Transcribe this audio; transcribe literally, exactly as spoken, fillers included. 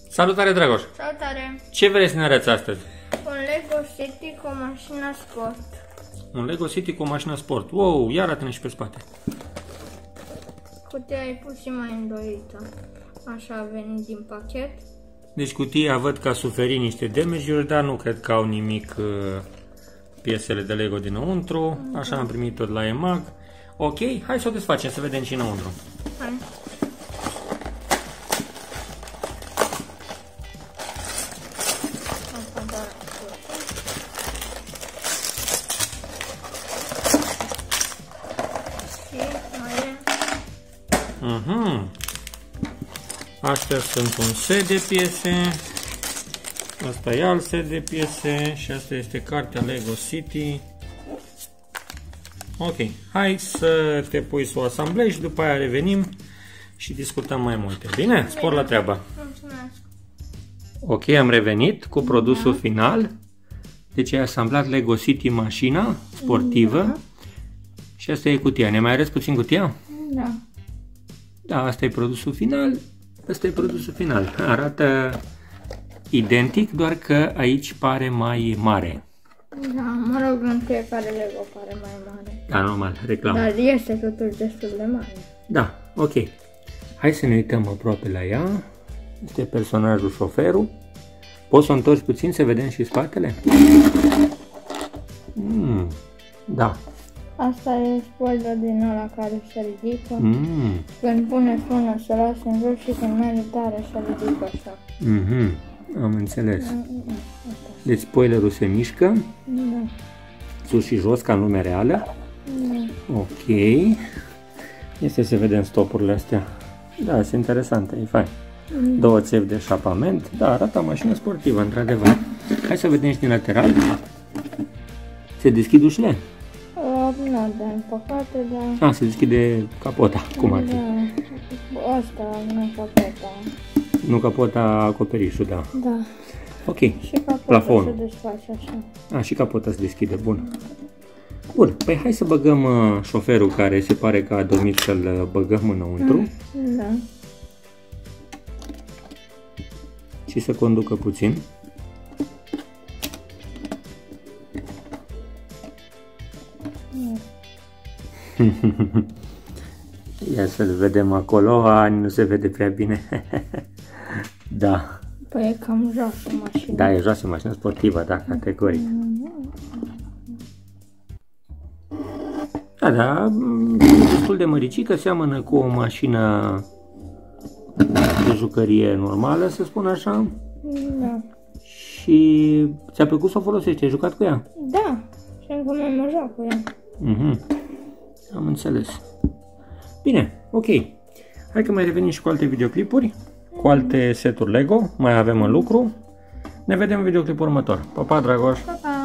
Salutare, Dragoș! Salutare! Ce vrei să ne arăți astăzi? Un Lego City cu o mașină sport. Un Lego City cu o mașină sport. Wow, ia arată-ne și pe spate. Cutia e puțin mai îndoită. Așa a venit din pachet. Deci cutia văd că a suferit niște damage-uri, dar nu cred că au nimic uh, piesele de Lego dinăuntru. Așa am primit tot la EMAG. Ok, hai să o desfacem să vedem și înăuntru. Hai. Uh-huh. Astea sunt un set de piese. Asta e alt set de piese. Și asta este cartea Lego City. Ok, hai să te pui să o asamblezi și după aia revenim și discutăm mai multe. Bine? Spor la treabă. Mulțumesc. Ok, am revenit cu produsul da. final. Deci ai asamblat Lego City mașina sportivă. Da. Și asta e cutia. Ne mai arăți puțin cutia? Da. Da, asta e produsul final. Asta e produsul final. Arată identic, doar că aici pare mai mare. Da, mă rog, în fiecare Lego pare mai mare. Da, normal, reclamă. Dar este totuși destul de mare. Da, ok. Hai să ne uităm aproape la ea. Este personajul șoferul. Poți să o întorci puțin să vedem și spatele? Mm, da. Asta e spoiler din ăla care se ridică. Mm. Când pune frână se lasă în jos și când merge tare se ridică așa. Mm-hmm. Am înțeles. Deci spoilerul se mișcă. Da. Sus și jos ca în lumea reală. Da. Ok. Este să vedem stopurile astea. Da, sunt interesante, e fain. Mm. Două țevi de eșapament. Da, arată o mașină sportivă, într-adevăr. Hai să vedem și din lateral. Se deschid ușile? Nu, din păcate, da. A, se deschide capota, cum ar fi? Da, asta, nu capota. Nu capota, acoperișul, da. Da. Ok, și capota plafonul. se desface așa. A, și capota se deschide, bun. Bun, păi hai să băgăm uh, șoferul care se pare că a dormit să-l băgăm înăuntru. Da. Și să conducă puțin. Ia să-l vedem acolo. A, nu se vede prea bine. Da. Păi e cam joasă mașina. Da, e joasă mașină sportivă, da, categoric. Da, da, e destul de măricică, seamănă cu o mașină de jucărie normală, să spun așa. Da. Și ți-a plăcut să o folosești? Ai jucat cu ea? Da, și încă mai mă joc cu ea. Mhm. Am înțeles. Bine, ok. Hai că mai revenim și cu alte videoclipuri, cu alte seturi Lego, mai avem în lucru. Ne vedem în videoclipul următor. Pa, pa, Dragoș! Pa, pa!